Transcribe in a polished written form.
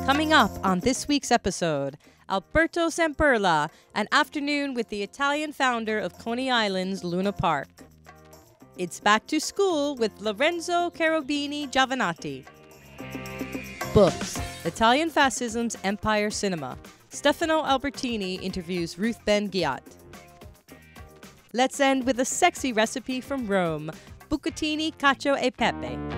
Coming up on this week's episode, Alberto Zamperla, an afternoon with the Italian founder of Coney Island's Luna Park. It's back to school with Lorenzo Cherubini Jovanotti. Books, Italian Fascism's Empire Cinema. Stefano Albertini interviews Ruth Ben-Ghiat. Let's end with a sexy recipe from Rome, Bucatini Cacio e pepe.